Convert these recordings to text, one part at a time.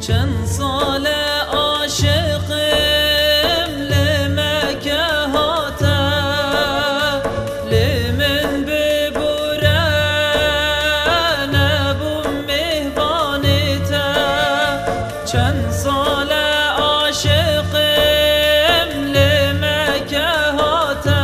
چند سال عاشقم لمکه هاته لمن ببوره نبوم مهبانته چند سال عاشقم لمکه هاته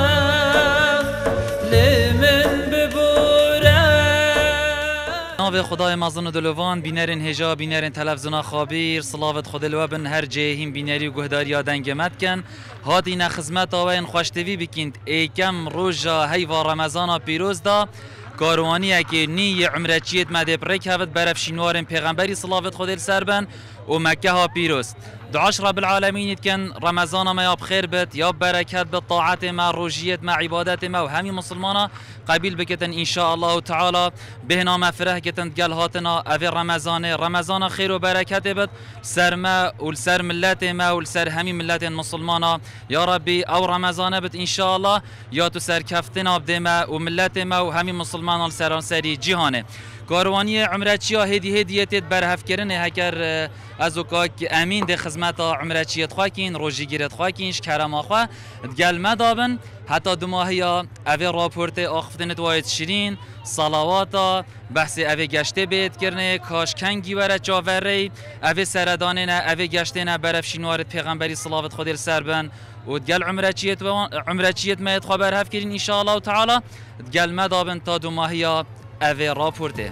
لمن ببوره. ناو خدای مازن و دلوان بینرین هجا بینرین تلفزیون خابیر صلاوت خود لوبن هر جهیم بینری و گهداری دنگ مدکن هادی نخدمت آوین خوشتوی بکند ایکم روزا هیوا رمضان پیروز دا کاروانی که نی عمرچیت مده برک هفت برفشینوارن پیغمبری صلاوت خود سربن و مکه ها پیروز دعاش رب العالمین کن رمضان ما یا بخیر بد یا برکت بد طاعت ما روجیت ما عبادت ما و همین مسلمانا قبیل بکتن ان شاء الله تعالی بهنا مفرح کتن گل هاتنا اوی رمضان خیر و برکت بد سر ما و سر ملت ما و سر همین ملت مسلمانا یا ربی او رمضان بد ان شاء الله یا تو سر کفتنا بد ما و ملت ما و همین مسلمانا سراسری جهانه کاروانی عمرچیا هدیت برهف کردن هکر از اوکاک امین ده خدمت عمرچیت خواکین روزی گیرت خواکینش کرما خوا گل مدابن حتی دو ماهیا اوی راپورت آخفتن دوایت شیرین صلواتا بحث اوی گشته بیت کرنه کاش کنگی وره جاوره اوی سردانه نه اوی گشته نه برفشینوارت پیغمبری صلاوت خود سربن و گل عمرچیت ما اتخوا برهف کرین ان شاء الله تعالی گل مدابن تا دو ماهیا اوی راپورته.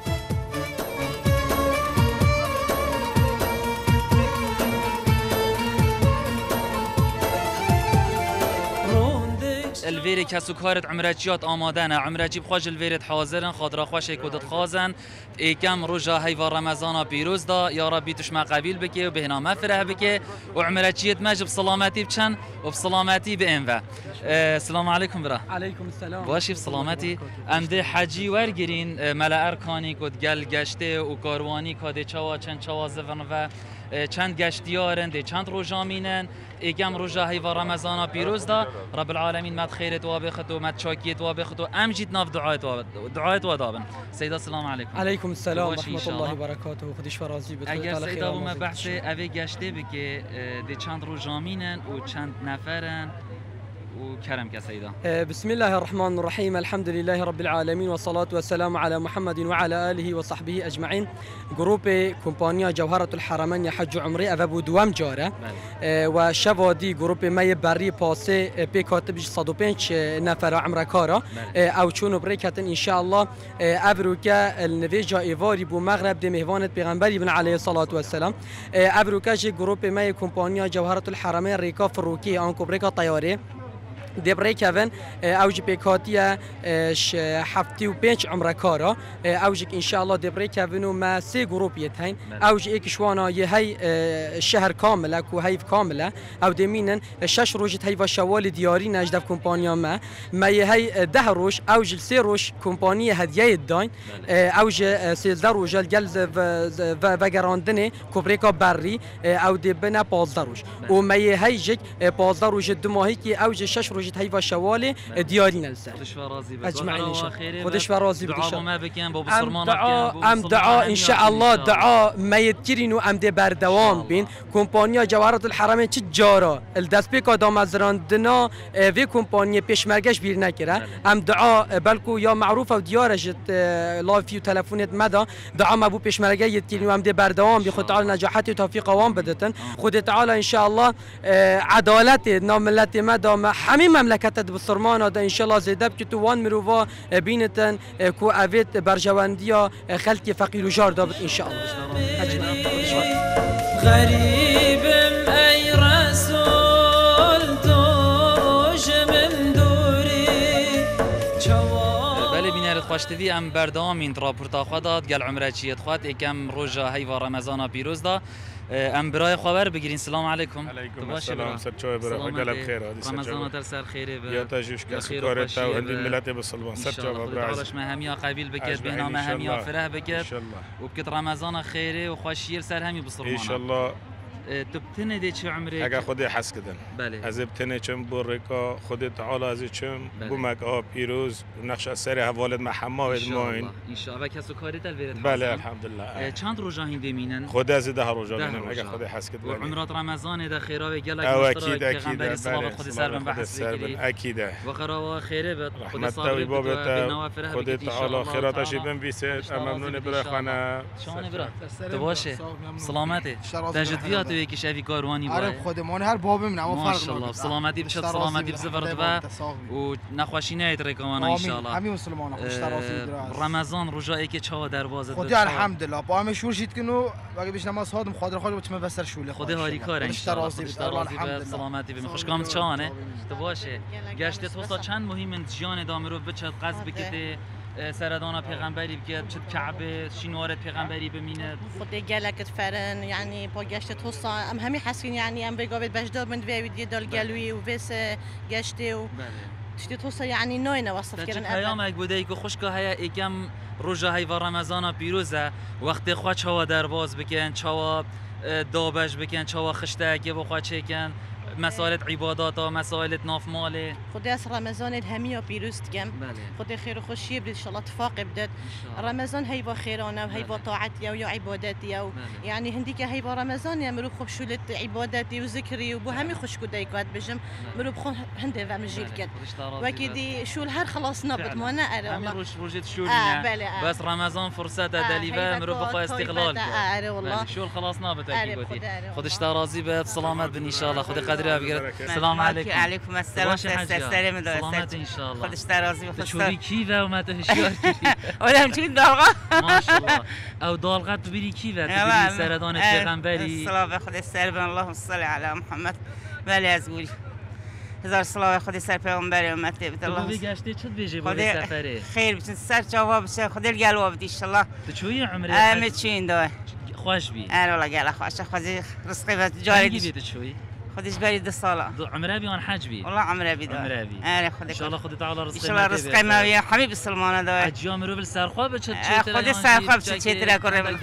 الویری کسو کارت عمرچیات آماده نه عمرچی بخواج الویرت حاضرن خاطر خوش کودت خازن ایکم روزا هیوا رمضان پیروز دا یا ربی تشما قبیل بکی و بهنا مفرح بکی و عمرچیت مجب سلامتی بچن و بسلامتی بینوه. السلام علیکم برا. علیکم السلام. باشی بسلامتی. امده حجی ورگرین ملا ارکانی کد گل گشته و کاروانی کد چوا چند چوا زفن و چند گشتیارن ده چند روزا مینن ایگم روزا هیوا رمضان پیروز دا رب العالمین مد خیرت و بخت و مد چاکیت و بخت و امجید ناف دعایت و دابن. سیدا سلام علیکم. علیکم السلام رحمت الله و برکاته و خودش فرازی بده. اگر سیدا و بحث اوی گشته بکه ده چند روزا مینن و چند نفرن وكرم كسيدة. بسم الله الرحمن الرحيم الحمد لله رب العالمين والصلاة والسلام على محمد وعلى آله وصحبه أجمعين. جروب كومبانيا جوهرة الحرمين حج عمري أبو دوام جارة وشوادي جروب ماي بري باسي بكاتبش صدوبينش نفر عمر كارا أو شونو بريكتن إن شاء الله أبروكا النفيجا إيفاري بو مغرب دي مهوانة بيغمبري بن عليه الصلاة والسلام أبروكا جي جروب ماي كومبانيا جوهرة الحرمين ريكا فروكي أنكو بريكا طياري دبري كافن اوج بيكاتيا حفتي وبينش عمره كارا اوجك ان شاء الله دبري كافن وما سي جروب يتهين اوج ايك شوانا يهي الشهر كامله كو هيف كامله او دمينن الشش روجت هيفا شوال دياري نجدف كومبانيا ما يهي 10 روش اوج سي روش كومبانيا هديه الداين اوج سي روج الجلز فغراندني كوبريكا بري او دبنا 15 روش وما يهيجك 15 روج دماهي كي اوج 6 روج هيفا شوالي دياري نلسه خودش راضي اجمعين ان شاء الله خودش راضي بده دعاء ما بكين بو بسرمان ام دعاء ان شاء الله دعاء ما يتكرينو ام دي بردوام بين كومبانيا جوهرة الحرمين تجارة الدست بيكا دامزراندنا في كومبانيا بيشمرگش بير نكره ام دعاء بلكو يا معروفه وديارجت لافي وتليفونات مدى دعاء ما بو بيشمرگه يتكرينو ام دي بردوام بخد تعالى نجاحاتي وتوفيق وام بدتن خد تعالى ان شاء الله عدالت ناملت مدى حميم مملكت بسرمان دا ان شاء الله زيدب كتو وان مروفا بينتن كو افيت برجوانديا خلقي فقير وجار دابت ان شاء الله. غريبم اي رسول توج من دوري بله بینرد خوشتوی ام بردام این راپورتا خودات گل عمرچیت خود یکم روزا هیوا رمضان پیروز دا ام برای خبر بگیرین. سلام علیکم. علیکم السلام سرچوی برای قلب خیر رمضان تر سر خیره یا تجوش کس کارت تا و هندی ملت بسلمان سرچوی برای عزیز ما همیا قبیل بکرد بهنام همیا فرح بکرد ان شاء الله و بکت رمضان خیره و خوشیر سر همی بسلمان ان شاء الله تو بتنه دی چه عمرك؟ اگر خودی حس کردن بله از ابتنه چم برکا خودی تعالی از چم بله. بومک آب پیروز نقش سر حوالت محما ان شاء ادماین الله ان شاء الله کسو کاری دل بیرد بله الحمدلله چند روزا هندی مینن؟ خودی از ده روزا ده بینم روزا. اگر خودی حس و کردن عمرات رمضان ده خیره و گلک او مشترک اكيد اكيد پیغمبر صلوات خود سر بن بحث بگیری اكيد و قرا خیره بد خود رحمت صابر توی بد و به بابت نوافره خود بگید ان شاء تعالی الله خیراتش تعالی. بن بیسه اشتراز ممنون بید برای ان شاء الله. خانه شانه برا تو باشه سلامتی تجد بیات و یکی شوی کاروانی آره باید خودمان هر بابم نه ما فرق ماشاءالله سلامتی بشد سلامتی بزفرت و نخوشی نیت رکمان ان شاء الله همین مسلمان خوش تراسی رمضان رجایی که چه دروازه خودی الحمدلله با همه شور شید کنو وقتی بیش نماز خادم خاطر خود بتم بسر شوله خودی هاری کار ان شاء الله خودش تراسی سلامتی بیم خوش کامت چانه تو باشه گشت تو چند مهم جان ادامه رو بچت قصد بکته سردانا پیغمبری بگید چه کعبه شینوارت پیغمبری بمینه خدي جالك تفرن يعني بوجشت توصى ام همي حاسين يعني ام بيقابل بجدود من في دي دول قالوي وبس جشتي و تشتي توصى يعني نوينا وصف كده كده پیامک بوده که خوشکا هیا یکم روزا های و رمضان پیروزه وقتی خوا چوا درواز بکن چوا دابش بکن چوا خشته که بخوا چکن مسائل عبادات و مسائل ناف ماله خدي اس رمضان الهمية بيروست جم بله خدي خير وخش يبدي ان شاء الله اتفاق بدت رمضان هيبا خيرانا وهيبا طاعتي ويا عباداتي و يعني هنديك هيبا رمضان يا مروخ بشولة عباداتي وذكري وبو همي خش كدايكات بجم مروخ بخون هندي فمجيل كد وكيدي شو الهر خلاص نبت ما انا ارى همین والله روزت شورینه بله بس رمضان فرصت دلیوه مرو بخواه استقلال ارى والله شو خلاص نابت آره، اکی بودی خدا، آره، خودش والله. راضی به سلامت بن ان شاء الله خود قدری بگیرد سلام علیکم علیکم السلام سلام سلامت ان شاء الله خودش ترازی چوری کی و ما تو هشیار کی اولم چی دلغا ماشاءالله او دالغت ببینی کی و ببینی سردان پیغمبری صلوات خود سر بن اللهم صل علی محمد ولی از گوری هزار صلوات خود سر پیغمبر امت بیت الله الله گشته چت بیجه بود سفره خیر بچن سر جواب بشه خود الگلو بدی ان شاء الله تو چوی عمره ام چین دو خوش بی ار والله گله خوش خودی رزقی و جاری کی بیت چوی خودش برید 2 ساله عمره بیان حج بی والله عمره بی عمره بی ار خود ان شاء الله خود تعالی ان رزق شاء الله رزقی ما ویا حبیب سلمان دو اجام رو بل سرخوا به چت خود سرخوا به چت را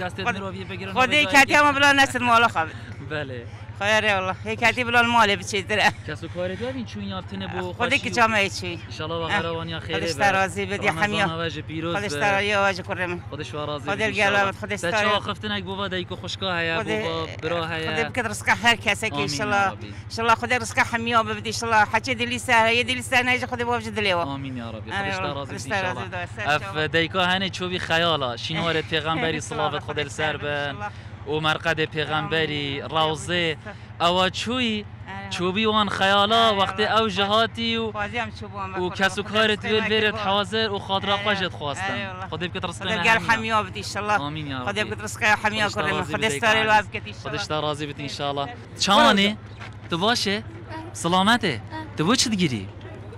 کنه خودی کاتی ما بلا نسل مالا خب بله خیره والله هی کاتی بلا مال به چت را کسو کاری تو ببین چون یافتنه بو خودی که جامعه چی ان شاء الله و قروانیا خیره خودش ترازی بدی همیا واجه پیروز خودش ترازی واجه کرم خودش راضی خود الگلو خودش تا چه خفتنک بو دای کو خوشکا هيا بو برا هيا خود بکد رزق هر کسی که ان شاء الله خود رزق همیا بدی ان شاء الله حچه دلی سر یه دلی سر نيجي خود بوجه دلیوا آمین یا ربی خودش راضی ان شاء الله اف دایکا هنه چوبی خیالا شینوار پیغمبری صلوات خود سر بن و مرقد پیغمبری روزه او چوی چوبی وان خیالا وقتی او جهاتی و کسو کارت ویل ویرت حاضر و خاطر خوشت خواستن خودی بکت رزق قال حمیا بدی ان شاء الله آمین یا ربی خودی بکت رزق حمیا کرم خود استاری لو بکت ان شاء الله خودش راضی بت ان شاء الله چانی تو باشه سلامته تو بو چه دیگری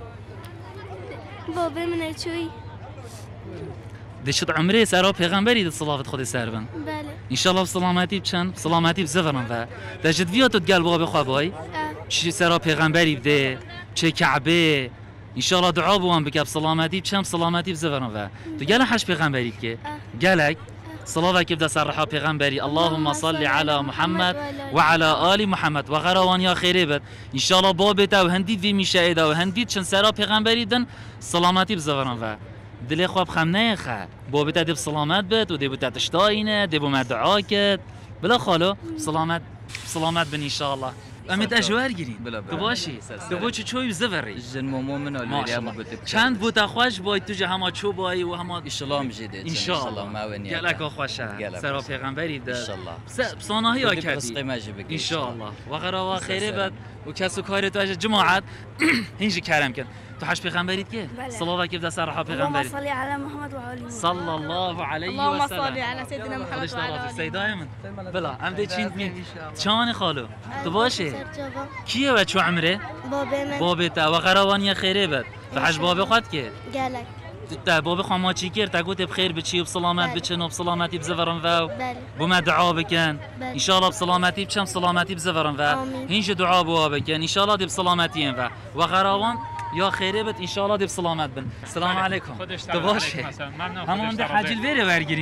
بابا من چوی دشت عمره سر پیغمبری د صلوات خود سر بن بله ان شاء الله بسلامتی بچن سلامتی بزفرن و دجت ویات گل بابا خوابای چی سر پیغمبری بده چه کعبه ان شاء الله دعا بوام بک بسلامتی بچن سلامتی بزفرن و تو گل حش پیغمبری که گلک صلوات که بده سر پیغمبری اللهم صل علی محمد و علی آل محمد و غروان یا خیره بد ان شاء الله باب تا و هندی وی میشه و هندی چن سر پیغمبری دن سلامتی بزفرن و دلی خواب خم نیخه با بیت دب سلامت بد و دب تشتاینه دب مدعا کد بلا خالو سلامت بن ان شاء الله امید اجوار گیرین تو باشی تو بو چوی زفری جن مؤمن ولا چند بو تخواش باید تو جهما چو بای و هما اسلام جدید ان شاء الله ما ونی گلک خوشه سر پیغمبری ده ان شاء الله بصانه یا کدی ان شاء الله و غرا خیره بد و کسو کار تو جماعت هنج کرم کن تو حش پیغمبریت که صلوات که دست راه پیغمبری صلی علی محمد و علی صلی الله علیه و سلم اللهم صل على سيدنا محمد وعلى آله سیدای من بلا ام دی چین چان خالو تو باشه کیه و چو عمره بابه تا و غروانی خیره بد تو حش بابه خود که گلک تا بابه خما چی کرد تا گوت بخیر بچی و بسلامت بچن و بسلامتی بزفرن و بما دعا بکن ان شاء الله بسلامتی بچم سلامتی بزفرن و هینج دعا بوا بکن ان شاء الله دی بسلامتی و غراوان یا خیره بد ان شاء الله دی بسلامت بن سلام علیکم تو باشه همون ده حجل ویره ورگیرین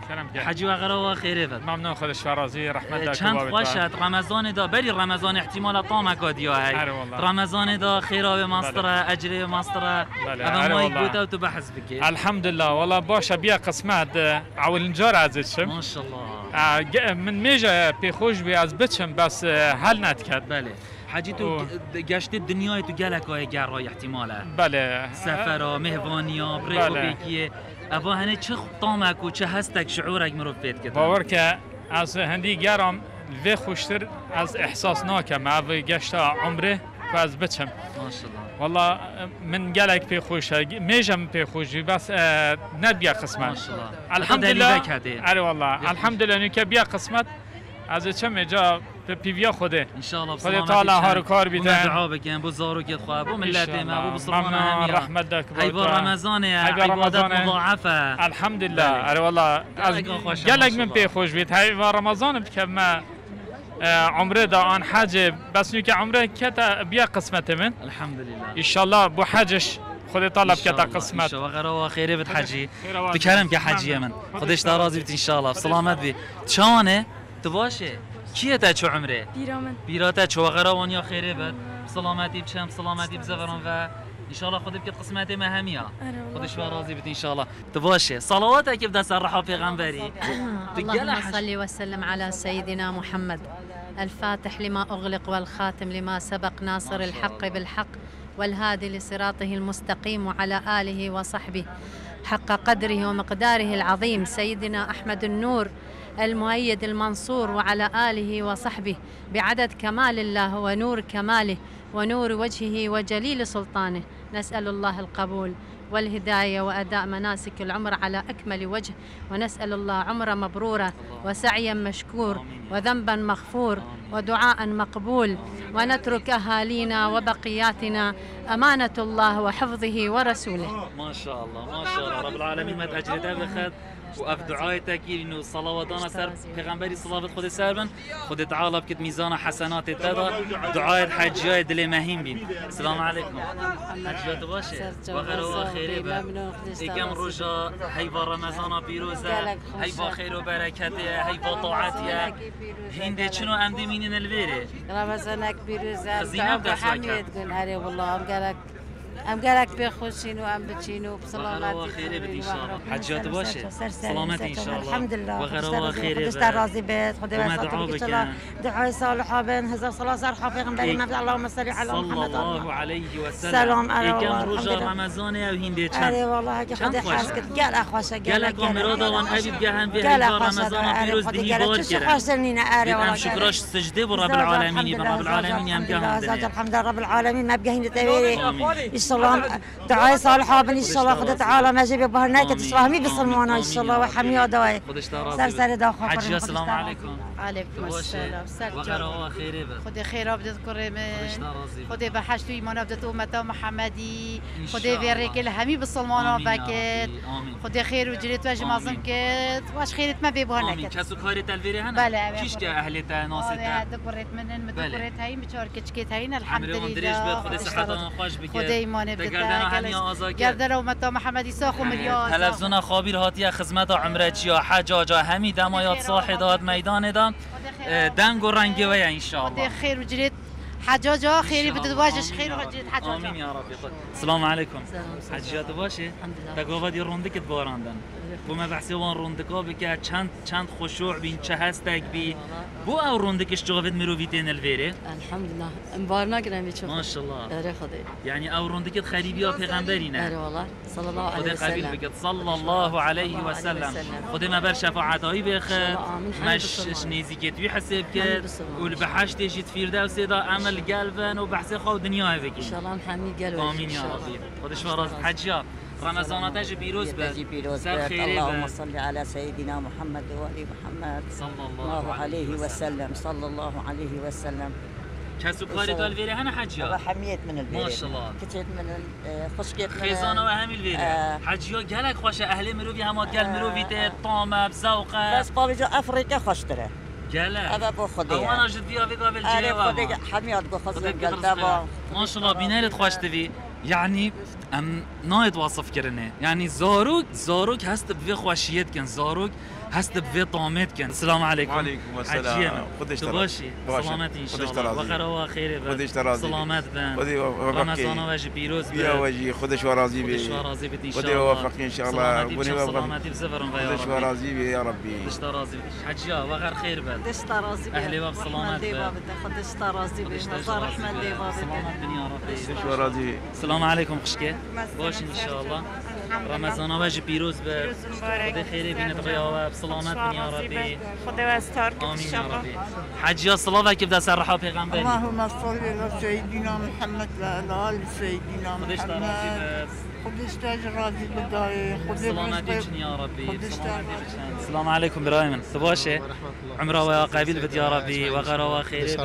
حجی و غرا و خیره بد ممنون خودش راضی رحمت داد چند خوشت رمضان دا بری رمضان احتمال طامک دیا هی رمضان دا خیره به ماستر اجره ماستر ابا مایک بوده و تو بحث بکی الحمدلله والله باشه بیا قسمت اول نجار عزیزشم ماشاءالله من میجا پیخوش بی از بچم بس حل نتکرد بله حاجی تو گشت دنیای تو گلکای گرای احتماله بله سفرها مهوانیا بریخو بیکیه اوا هنه چه طامک و چه هستک شعورک مرو بید که باور که از هندی گرام وی خوشتر از احساس ناکم اوی گشت عمره و از بچم ماشاءالله والله من گلک پی خوشه میجم پی خوشی بس نبیا قسمت ماشاءالله الحمدلله اره والله الحمدلله نکه بیا قسمت از چه جا پیویا خوده ان شاء الله خود تعالی هر کار بیده دعا بکن بو زارو که خواب بو ملت ما بو بسلمان همیا رحمت دک ای با رمضان عبادت مضاعفه الحمدلله اره والله گلک من پی خوش بید های با رمضان که ما عمره دا آن حج بس که عمره کتا بیا قسمت من الحمدلله ان شاء الله بو حجش خود طلب کتا قسمت و غرا و خیره بد حجی تو کرم که حجی من خودش راضی بت ان شاء الله سلامت بی چانه تو باشه کیه تا چه عمره بیرامن بیراتا چه غرا وانیا خیره بد سلامتی بچم سلامتی بزوران و ان شاء الله خود بکت قسمت ما همیا خودش راضی بت ان شاء الله تو باشه صلواتك كيف بدها سرحوا پیغمبري اللهم صل وسلم على سيدنا محمد الفاتح لما أغلق والخاتم لما سبق ناصر الحق بالحق والهادي لصراطه المستقيم وعلى آله وصحبه حق قدره ومقداره العظيم سيدنا أحمد النور المؤيد المنصور وعلى آله وصحبه بعدد كمال الله ونور كماله ونور وجهه وجليل سلطانه نسأل الله القبول والهداية وأداء مناسك العمر على أكمل وجه ونسأل الله عمر مبرورة وسعيا مشكور وذنبا مغفور ودعاء مقبول ونترك أهالينا وبقياتنا أمانة الله وحفظه ورسوله ما شاء الله ما شاء الله رب العالمين ما تأجرت أبخد وأف دعايتك إنه صلواتنا سر پیغمبری صلوات خود سربن خود تعالى بكت ميزان حسنات تدا دعاء حجاء دل مهين بين السلام عليكم حجاء باشه وغيره خير يكم رجاء هي رمضان بيروزه هي خير وبركته هي طاعته هند شنو امدي مين البيره رمضانك بيروزه خزينه حميد قول هري والله ام قالك بخوشين وام بتشينو بسلامات خير ان شاء الله حجات باشه سلامت ان شاء الله الحمد لله وغيره خير خدشت راضي بيت خدي بس دعاء صالحه بين هزار صلاه صالحه في غنبري ما اللهم صل على محمد صلى الله عليه وسلم سلام على كم رجا رمضان او هندي چند اري والله هيك خدي حاسك قال اخوشه قال كاميرا وان ابي بجهن به رمضان بيروز دهي بار شو خاشنينا اري والله شكرا سجده برب العالمين رب العالمين يا مجاهد الحمد لله رب العالمين ما بجهن تبيري السلام دعاء صالحة بن إن شاء الله خد تعالى ما جيب بهرناك تسلامي بسلمانا إن شاء الله وحميا دواي سر داخل حجي السلام عليكم عليكم السلام وغيره خير خد خير بدت كريم خد بحشت إيمان بدت أمة محمدي خد بيرك الهمي بالسلمانا بكت خد خير وجريت واجي معظم كت واش خيرت ما بيبهرناك آمين كسو كاري تلفيري هنا بله كيش كأهلتا ناستا دبرت منن مدبرت هاي متشاركت كت هين الحمد لله خد صحتنا خوش بك خد إيمان بدت گردن امتا محمدی ساخو ملیار تلفزیون خابیر هاتی خدمت عمره چیا حجاجا همین دمایات صاحدات میدان دام دنگ و رنگی و ان شاء الله خیر و جريت حجاجا خيري بدو واجش خير وجريت حجاجا امين يا رب. السلام عليكم حجات باشه تقابل روندك تباراندن بما بحثي وان روندكا بك چند خشوع بين چه هستك بي بو او روندكش جوابت مروفيتين الفيري الحمد لله مبارنا كرم بيشوف ما شاء الله اره خدي يعني او روندكت خريبيا پیغمبرينه اره والله صلى الله عليه وسلم خدي قبيل بك صلى الله عليه وسلم خدي ما بر شفاعتي بخ مش نيزيكت ويحسب كت والبحاش تيجي تفيردوس دا عمل قلبن وبحثي خو دنيا بك ان شاء الله نحمي قلبك امين يا رب. خدش فراز حجاب رمضان تاج بيروز بيروز اللهم صل على سيدنا محمد وآل محمد صلى الله عليه وسلم صلى الله عليه وسلم كسو كاري الفيري هنا حجيا حميت من الفيري ما شاء الله كنت من خشكيت من خيزانه وهم الفيري حجيا قالك خوش اهل مروفي هما قال مروفي تي طامه بذوقه بس بابجو افريقيا خشتره قالك هذا بو خدي وانا جد فيها في قبل جيوا حميات بو خزن قال دابا ما شاء الله بينالت خوش تبي يعني ام نايت واصف كرنه يعني زاروك هست بفي خوشيت كن زاروك هست بفي طامت كن. السلام عليكم. وعليكم السلام. خدش تباشي سلامت ان شاء الله وقرا خير خدش تراضي سلامت بن رمضان واجي بيروز يا واجي خدش وراضي بي خدش وراضي بي ان شاء الله وفقني ان شاء الله سلامتي بزفر خدش وراضي بي يا ربي خدش تراضي حجيا وغير خير بن خدش تراضي اهلي باب سلامت خدش تراضي بي مزار رحمه دي باب سلامت بن يا ربي خدش وراضي. السلام عليكم خشكه باش ان شاء الله رمضان واجي بيروز بن خدي خير بين تغيا بسلامت بن يا ربي خدا واستارك ان شاء الله. حجيا صلاه كيف دا سرحوا پیغمبر اللهم صل على سيدنا محمد وعلى ال سيدنا محمد. خدش تاج راضي بداي سلامتك يا ربي. السلام عليكم برايمن تباشي عمره ويا قبيل بد يا ربي وغرا خير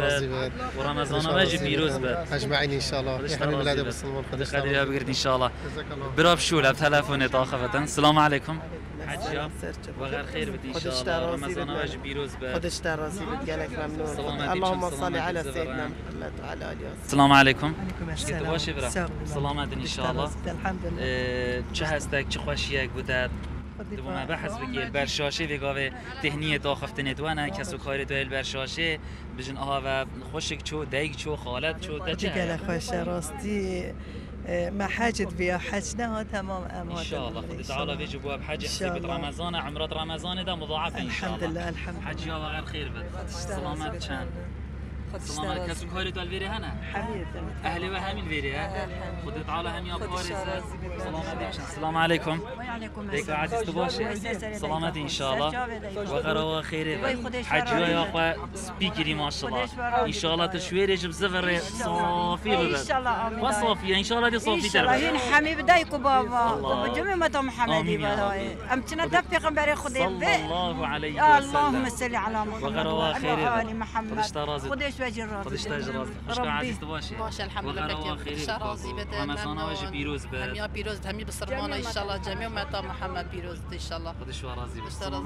ورمضان واجي بيروز بد اجمعين ان شاء الله يعني بلاد بالسلمان خدش قادر يا بقرد ان شاء الله براب شول بتلفون طاقه السلام عليكم حجيا وغير خير بدي ان شاء الله رمضان واجي بيروز بد خدش تراسي بدقلك ممنون. اللهم صل على سيدنا محمد وعلى اله وصحبه. السلام عليكم. السلام. تباشي برا سلامت ان شاء الله. الحمد لله. چه هستك چه خوشیک بوده دو ما بحث بگیر برشاشه وگاوه تهنیه تا خفتنه دوانه کسو کاری دویل برشاشه بجن آها و خوشک چو دیگ چو خالت چو دچه دیگه خوش راستی ما حاجت بیا حجنا تمام امان ان شاء الله خد تعالى في جبواب حج حسبت رمضان عمرات رمضان ده مضاعفه ان شاء الله. الحمد لله الحمد لله. حج يا غير خير بد سلامت كان سلامت كسو كاري تو الفيري هنا حبيبي اهلي وهم الفيري خد تعالى هم يا باريس سلامت السلام عليكم. وعليكم ديك عزيز تباشي سلامت ان شاء الله وغرا خير حج يا اخوه سبيكري ما شاء الله ان شاء الله تشويرج بزفر صافي بد ان شاء الله وصافي ان شاء الله دي صافي ان شاء الله هين حمي بدايكو بابا جميع محمدي بلاي امتنا دفي قنبري خدي صلى الله عليه وسلم. اللهم صل على محمد وغرا خير ال محمد خديش وجه الراس خديش تاج راس خشكا عزيز تباشي باش الحمد لله بخير راضي بدا رمضان واجي بيروز بد هم يا بيروز همي بالسرمان ان شاء الله جميع متى محمد بيروز ان شاء الله خديش راضي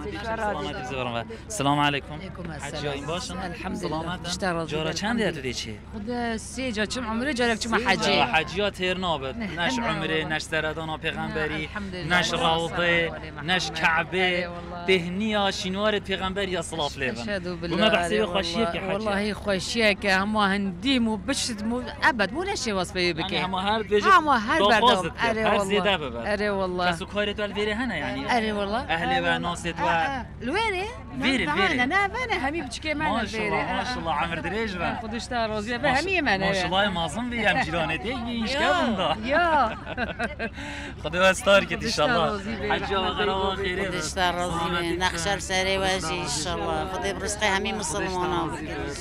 راضي. السلام عليكم. عليكم حجي این باشن الحمد لله. جارا چند دیت دی چی؟ خود سی جا چم عمره جارک چم حجی. حجیات هر نابد نش عمره نش سردان پیغمبری نش روضه نش کعبه دهنیا شینوار پیغمبری اصلاف لیبن. وما بحسي خوشیه که حجی. والله خوشیه که همه هندی مو بشت مو ابد مو نشی وصفه بکی. همه هر بجت. همه هر بردم. هر زیاده ببر. اره والله. کسو کاری تو الویره هنه یعنی. اره والله. اهلی و ناست و. الویره؟ الویره. نه همي بتشكي معنا الفيري. ما شاء الله عمر دريج بقى. خدش تاروز يا همي معنا. ما شاء الله معظم بيام جيرانتي ايش كابن ده. يا. خدوا ستار كده ان شاء الله. حج وغرا خير. خدش تاروز نخشر سري واجي ان شاء الله. خدي برزقي همي مسلمانه.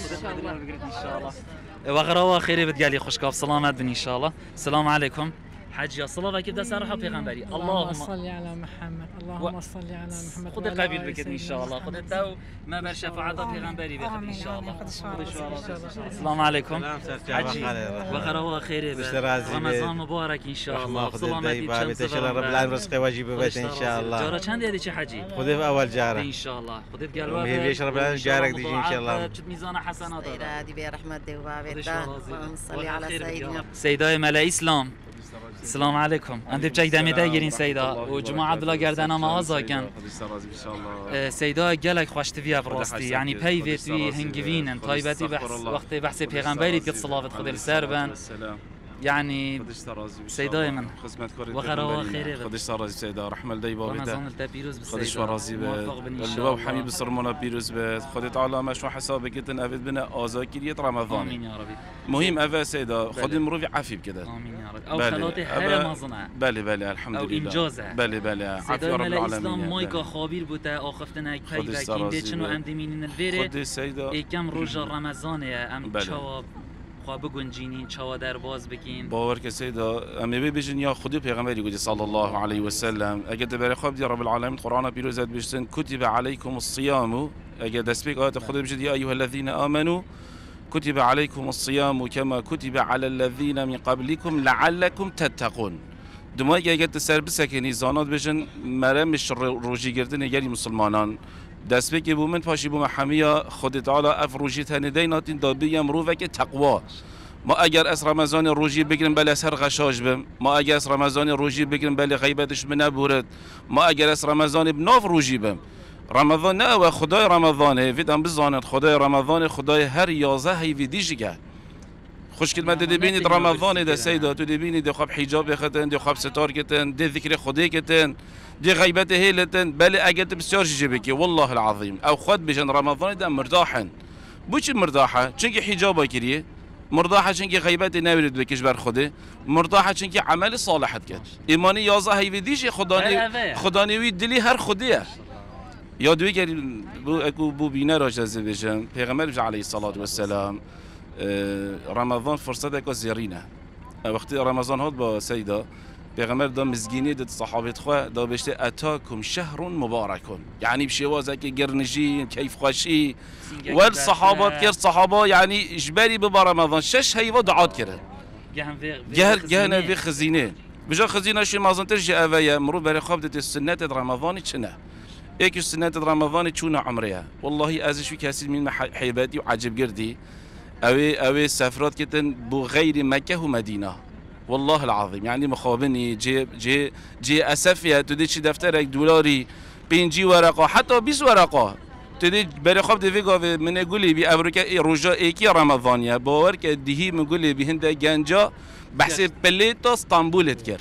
ان شاء الله. وغرا خير بتقالي خوشكاف سلامت بن ان شاء الله. السلام عليكم. حج يا صلاة كيف سرحوا پیغمبری اللهم صل على محمد اللهم صل على محمد خد قبيل بك ان شاء الله خد تو ما بر شفاعت پیغمبری بخد ان شاء الله. السلام عليكم. حجي وغرا خير رمضان مبارك ان شاء الله. سلامتی بابت ان شاء الله رب العالمين رزق واجب بيت ان شاء الله. جاره چند دیدی چه حجی؟ خود اول جاره ان شاء الله. خودت قلبه میویش رب العالمین جارك دیجی ان شاء الله. چت میزان حسنات دادی به رحمت دی و بابت اللهم صل على سيدنا سیدای ملای اسلام. السلام عليكم. أنت بجاي دمي دايرين سيدا وجماعة بلا قردنا ما أزاكن. سيدا جالك خوش تبيها براستي يعني بيفت وي هنجفين طيبتي بحث وقت بحث پیغمبری که صلاة خود السربن. يعني سيدا من وغرا خير خدش سرازي سيدا رحمة الله بابته رمضان التبيروز خدش ورازي الباب حميد بالسرمانة بيروز بيت خدت على مشروع حسابك كتن أفيد بنا آزاكيرية رمضان. آمين يا ربي. مهم أفا سيدا خد المروفي عفيف كده. آمين يا ربي. أو خلاطي هر مازنة. بله الحمد لله. أو إنجازه. بله عفو رب العالمين. الإسلام مايكا خابير بوتا آخفتنا كي وكين ديشنو أمدمين الفيرة. خد سيدا. إكم رجع رمضان يا أم شواب. بگنجینین چوا در باز بکین باور که سیدا امی ببیجن یا خودی پیغمبری گفتی صلی الله علیه و سلم اگه دبر خواب دی رب العالمین قرآن پیروزت بیشتن کتب علیکم الصیام اگه دست بیک آیت خود بجد یا ایها الذین آمنوا كتب عليكم الصيام كما كتب على الذين من قبلكم لعلكم تتقون دمای اگه تسر بسکنی زانات بجن مرمش روجی گردن اگری مسلمانان دست بکی بومن پاشی بوم حمیا خود تعالی افروجی تندی ناتین دابی امرو و که تقوا ما اگر از رمضان روزی بگیریم بله سر غشاش بم، ما اگر از رمضان روزی بگیریم بله غیبتش بنبورد، ما اگر از رمضان بناف روزی بم. رمضان نه و خدای رمضانه ویدم بزاند خدای رمضان خدای هر 11 هیوی دیجگه. خوشگل ما دبینید رمضان ده سیدا تو دبینید خواب حجاب کتن، دی خواب ستار کتن، دی ذکر خدای کتن، دی غیبت هیلتن، بله اگر بسیار جیبه که والله العظیم او خود بجن رمضان ده مرتاحن. بوچ مرتاحه؟ چونکه حجاب کریه. مرتاحه چونکه غیبت نمیرد بکش بر خوده. مرتاحه چونکه عمل صالحت کرد. ایمانی 11 هیوی دیجی خدانی وی دلی هر خدیه. یادوی که بو بینه راج از بجن پیغمبر علیه الصلاة والسلام رمضان فرصت اکا زیرینه. وقتی رمضان هات با سیدا پیغمبر دا مزگینی داد صحابت خواه دا بشته اتاکم شهر مبارکون یعنی بشیوازه که گرنجی کیف خوشی و صحابات کرد صحابه یعنی اجباری ببا رمضان 6 هیوا دعات کرد گهنه في خزینه بجا خزینه شی مازنتر جی اوه مرو برای خواب داد سنت رمضانی چنه ایکی سنت رمضانی چونه عمره والله ازشوی کسی من حیباتی و عجب گردی اوه سفرات کتن بو غیر مکه و مدینه والله العظيم يعني مخابني جي اسفيه تدي شي دفترك دولاري بينجي ورقه حتى 20 ورقه تدي بري خب دي فيغو من يقولي بي امريكا روجا ايكي رمضانيه باور كدهي مقولي بهند جنجا بحث بليتو اسطنبول تكر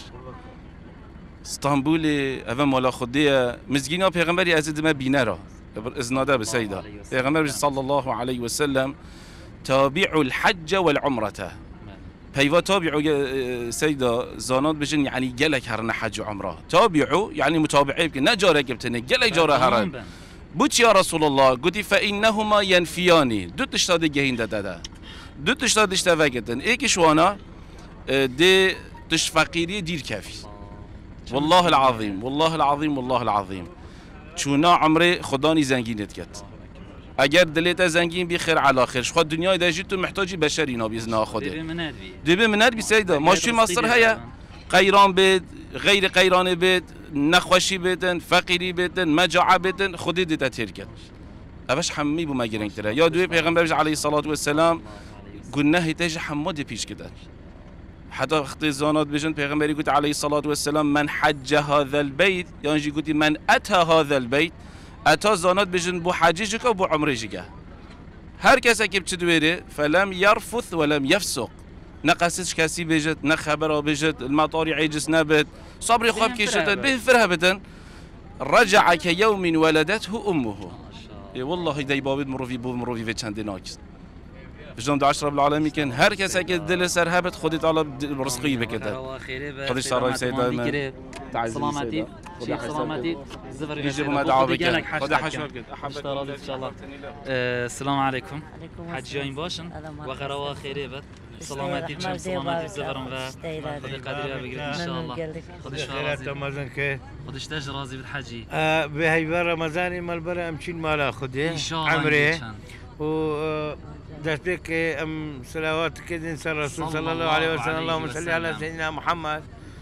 اسطنبول اما مولا خديه مزگینا پیغمبری عزیز ما بینرا ازناده بسیدا پیغمبر صلى الله عليه وسلم تابع الحج والعمره پیوا تابعو سیدا زانات بجن یعنی گلک هرن حج و عمره تابعو یعنی متابعه بکن نجاره گبتنه گلک جاره هرن بود یا رسول الله گوتی فإنهما ينفياني دو تشتاد گهین داده دو تشتاد اشتوا کتن ایکش وانا دی تش فقیری دیر کافی والله العظیم والله العظیم والله العظیم چونا عمره خدانی زنگینت کت اگر دلیت زنگین بی خیر علا خیر خود دنیای داشتی تو محتاجی بشری نابیز ناخوده دیبه مناد بی سیدا ماشین مصر هیا قیران بید غیر قیران بید نخوشی بیدن فقیری بیدن مجاعه بیدن خودی دیتا تیر کرد اوش حمی بو مگرنگ تره یا دوی پیغمبر علیه الصلاة والسلام گناه تاج حماد پیش کدن حتى اختي زانات بجن پیغمبری گوت علیه الصلاة والسلام من حج هذا البيت یعنی گوتی من اتى هذا البيت اتا زانات بجن بو حجیج که بو عمره جگه هر کسی که بچه دویره فلم يرفث ولم يفسق نقصش کسی بجد نخبره بجد المطاری عجز نبت صبري خواب کشتد به فرها بدن رجع كيوم ولدته امه والله دی بابد مروفی بو مروفی و چند ناکست بجنم دعاش رب العالمین کن هر کسی که دل سر هبت خودی تعالی رزقی بکده خودش سرای سیدا من سلامتی سلامتی زفر يجب ما دعوا بك خدا حشر كده احبك ان شاء الله السلام عليكم حجاين باشن وغروا خيري بد سلامتی جم سلامتی زفرم و خدي قادر بگیرید ان شاء الله خودش راضی رمضان که خودش تاج راضی بالحجی به هی رمضان مال بره امچین مالا خوده عمره و دست بك ام صلوات كده سر الرسول صلى الله عليه وسلم اللهم صل على سيدنا محمد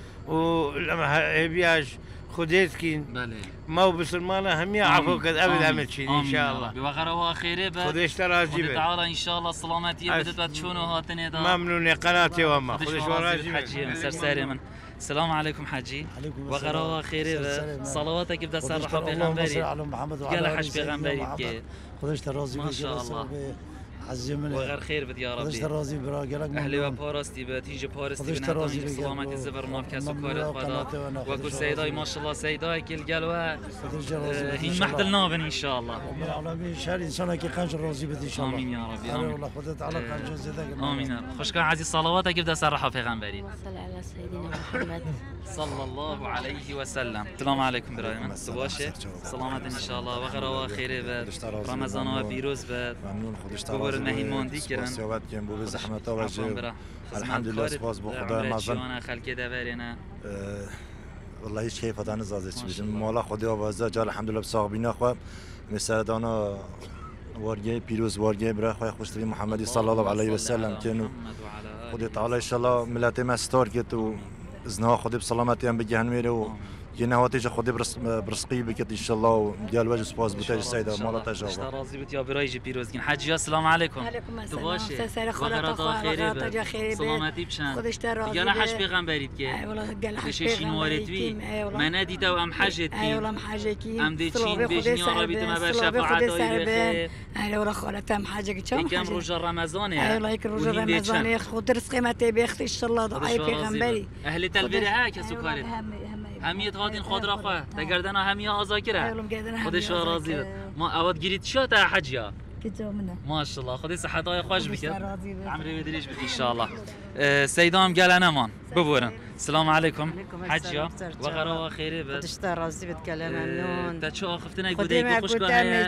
ولما هبياش خديت كين ما بسلمانه هم يعرفوا كذا ابدا متشين ان شاء الله بوغره خيره خديش تراجي تعالى ان شاء الله سلامتي بدت شلون هاتني دا ممنون قناتي وما خديش وراجي حجي سرساري من السلام عليكم حجي وغره خيره صلواتك بدا سرح پیغمبري قال حج پیغمبري خديش تراجي ما شاء الله وغير خير بدي يا ربي اهلي وبارستي بتيجي بارستي بنعطيك سلامة الزبر ناف كاس وكارت خدا وكل سيداي ما شاء الله سيداي كل قالوا هين محد النابن ان شاء الله رب العالمين شهر انسان كي قنش راضي بدي ان شاء الله امين يا ربي امين والله خدت تعالى قنش زيدك امين خوش كان عزيز صلواتك يبدا سرحه پیغمبري صل على سيدنا محمد صلى الله عليه وسلم السلام عليكم برايم باشه سلامت ان شاء الله وغرا خير رمضان و پیروز به ممنون خودش تعالى مهماندی کردن سیاوت کن بو زحمت ها و الحمدلله سپاس بو خدا رمضان خلق داورینا والله هیچ کیف دان زازه چیز مولا خدا وازه جال الحمدلله بصاحبینا خو مثلا دانا وارگه پیروز وارگه برای خو خوشتری محمدی صلی الله علیه و سلم کنو خدا تعالی ان شاء الله ملت مستار که تو ازنا خدا بسلامتی هم بگن میره و ينهواتيج خدي برسقي بكت ان شاء الله ديال وجه سباس بتاج السيده مالا تجاوب راضي بت يا برايج بيروزكين حاج السلام عليكم عليكم السلام تباشي سر خدا خير سلامتی بشن خودش راضی گله حج پیغمبریت که ای والله گله حج بشین واردوی من ندیده و ام حجت کی ای والله ام حجت کی ام دیچین بشین یا ربی تو ما بر شفاعت های بخیر ای والله خالتم حجت چم یکم روز رمضانه ای والله یک روز رمضانه خود رزق ما بخت ان شاء الله دعای پیغمبری اهل تلبیره ها کسو کارت همیت هاتین خود را خواه تگردنا همیا آزاکره خودش راضی ما اواد گیرید شو تا حجیا ما شاء الله خدي صحتای خوش بکن عمري بدريش بك ان شاء الله سيدام قال انا مان ببورن السلام عليكم حجيا وغرا خيري بد تشتر راضي بتكلم ممنون تا شو اخفتنا يقودي خوش كان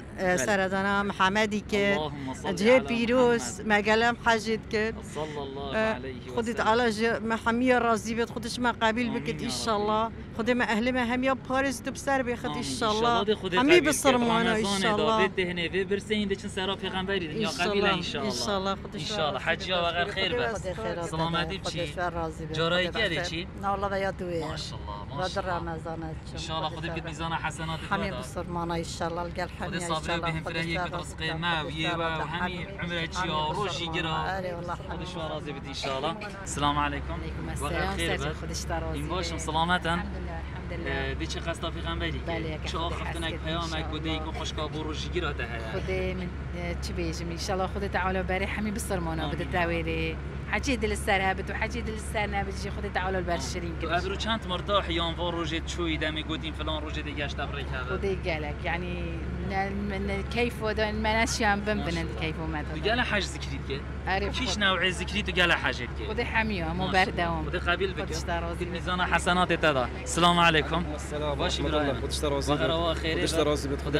سردانا محمدي ك جي بيروس ما قالم حاجت ك صلى الله عليه وسلم خدي تعالى محميه راضي بت خدش ما قابل بك ان شاء الله خدي ما اهل ما هم يا باريس تبصر بخد ان شاء الله حمي بالصرمانه ان شاء الله هنا في برسين دچن سرا پیغمبری یا قبیله ان شاء الله ان شاء الله حجيا وغير خير بس سلامتی بچی جارای کردی چی نه والله بياتوي ما شاء الله ما شاء الله رمضان ان شاء الله خدي بك ميزان حسنات حمي بالصرمانه ان شاء الله القى الحمي ان شاء الله بهم فرهي رزق ما وحمي عمرك يا روجي قرا اي والله خدي شو راضي بدي ان شاء الله السلام عليكم وغير خير خدش تراضي این باشم سلامتا دی چه قصد پیغمبری چه آخفتنک پیامک بوده که خوشکا بروجی گیراته هیا خدي من چی بیجم ان شاء الله خدي تعالى باري حمي بالصرمانه بده تاويري حكي دل السر هبت وحكي دل السر نبتجي خدي تعالى البرشرين كده ادرو چند مرتاح يوم فور روجت شوي دمي قدين فلان روجت ديگاش تبريك هذا خدي قالك يعني من كيف ودون ما نشيان بنبن كيف وما قال حاج ذكريت كده فيش نوع ذكريت وقال حاجات كده خدي حميهم مو باردهم خدي قبيل بك ميزان حسنات تدا السلام عليكم السلام باش ابراهيم وغرا خير خدي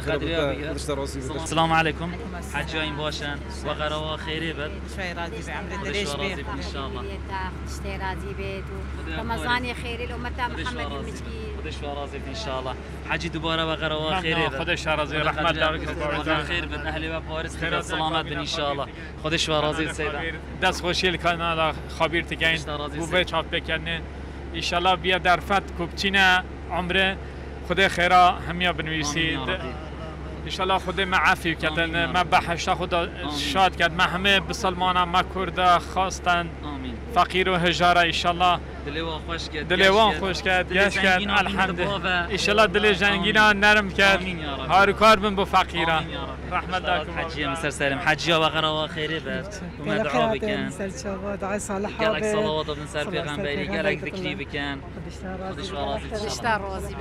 السلام عليكم حجاين باشن وغرا خير بد شوي راضي بعمر دريش بيه ان شاء الله تشتي راضي بيت رمضان خير الامه محمد المسكين خدش راضي ان شاء الله حجي دوباره وغرا خير خدش راضي رحمت دار خير بن اهل باريس خير سلامت بن ان شاء الله خدش راضي سيدا دست خوشی کانال خبیر تگین بو به چاپ بکنه ان شاء الله بیا در فت کوبچینه عمره خدا خیرا همیا بنویسید ان شاء الله خدا معافی کردن ما بحشت خدا شاد کرد ما همه بسلمانه ما کرده خواستن فقیر و هجاره ان شاء الله دلوان خوش کرد گشت کرد الحمدلله ان شاء الله دل جنگینا نرم کرد هارو کار بن بو فقیرا رحمت داركم حجي مسر سالم حجي وغرا خير بات ومدعو بكان دعاء صالح قالك صلوات ابن سال پیغمبری قالك ذكري بكان خدش راضي خدش راضي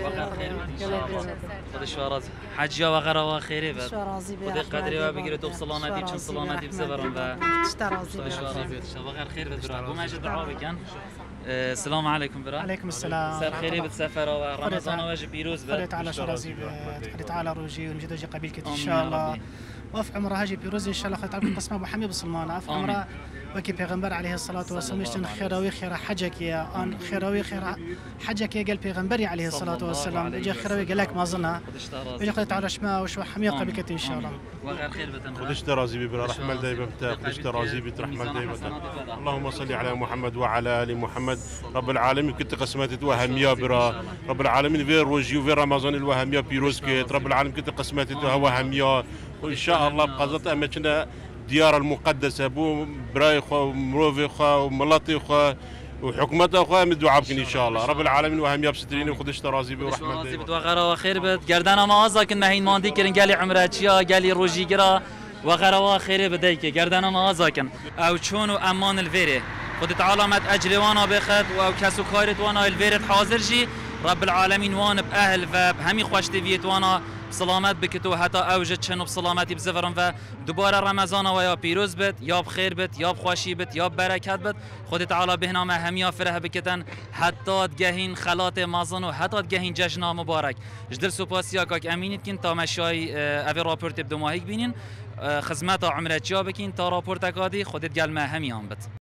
خدش راضي حجي وغرا خير بات خدي قدري وبقري دوب سلامتي چون سلامتي بزبرم و خدش راضي وغير خير بات برا وما دعاء بكان السلام عليكم برا عليكم السلام سر خيري بتسافر ورمضان واجب بيروز خدي تعالى شرازي خدي تعالى روجي ونجد وجه قبيلك ان شاء الله وفي عمره هاجي بيروز ان شاء الله خدي تعالى قسمه ابو حميد بالسلمان في عمره وكي پیغمبر عليه الصلاه والسلام يشتن خيراوي خير حجك يا ان خيراوي خير حجك يا قال پیغمبري عليه الصلاه والسلام اجى خيراوي قال لك ما ظنها اجى خدي تعالى شما وشو حميه قبيلك ان شاء الله وغير خير بتن خدش ترازي ببرا رحمه دايما خدش ترازي برحمه دايما اللهم صل على محمد وعلى ال محمد رب العالمين كنت قسمات وهميه برا رب العالمين في روجي وفي رمضان الوهميه بيروز كيت رب العالمين كنت قسمات وهميه وان شاء الله بقضت اماكن ديار المقدسه بو براي خو ومروفي خو وملاطي خو وحكمتها خو من دعابكن ان شاء الله رب العالمين وهم يبسطرين وخدش ترازي برحمه الله وغرا خير بد گردنا ما ازاك ان هين ماندي كرين قالي عمراتيا قالي روجي قرا وغرا خير بديك گردنا ما ازاكن او چون امان الفيري خد تعالى مت اجري وانا بخد او كسو كارت وانا الفيرت حاضر جي رب العالمين وانا باهل وبهمي خوش تفيت وانا سلامت بکتو حتی اوجد چنو بسلامتی بزفرم و دوباره رمضان و یا پیروز بد یا بخیر بد یا بخوشی بد یا برکت بد خود تعالی بهنام همیا فره بکتن حتی گهین خلات مازن و حتی گهین جشن مبارک جدر سپاسیا که امینید کن تا مشای اوی راپورت بدو ماهیک بینین خدمت عمرت جا بکین تا راپورت کادی خودت گل ما همیان بد